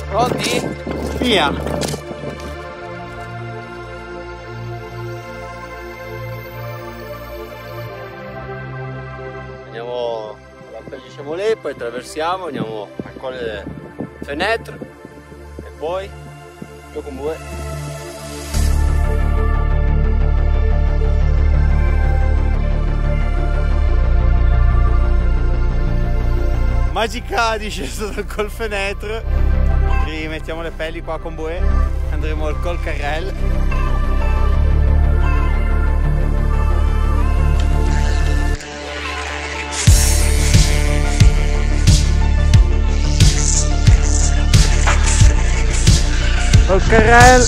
Pronti? Via! Andiamo alla Pelli Chamolet, poi attraversiamo, andiamo a Colle Fenêtre e poi io con voi. Magica discesa dal Col Fenêtre, rimettiamo le pelli qua con Boe, andremo al Col Carrel. Col Carrel.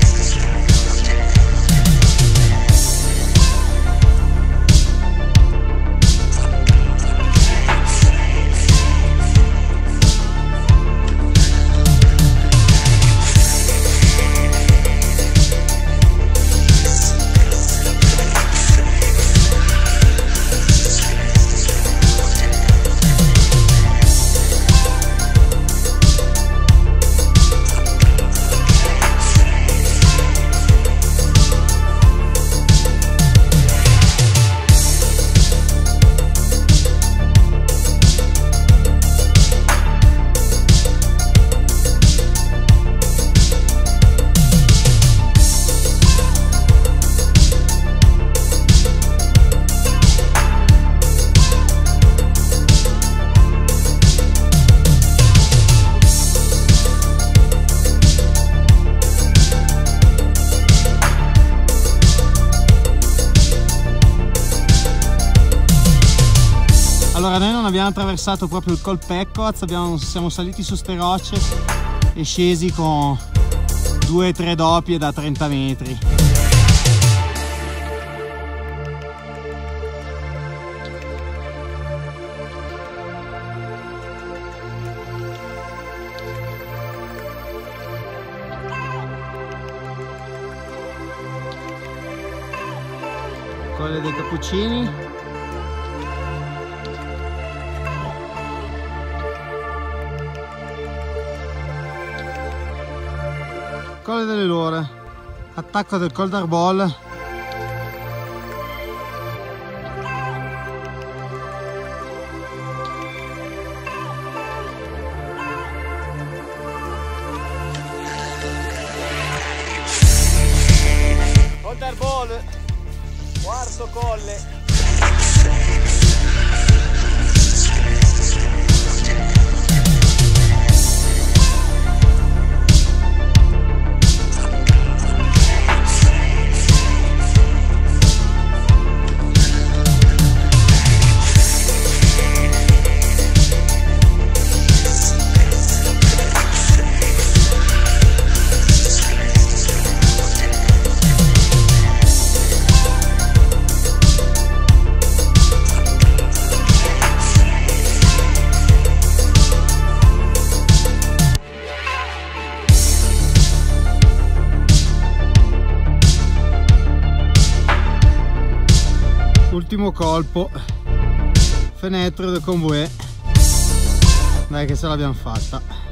Allora, noi non abbiamo attraversato proprio il Col Peccoaz, siamo saliti su ste rocce e scesi con 2-3 doppie da 30 metri. Colle dei Cappuccini. Colle delle Lore, attacco del Col d'Arbol. Col d'Arbol, quarto colle. Ultimo colpo, Fenêtre del Convoé, dai che ce l'abbiamo fatta.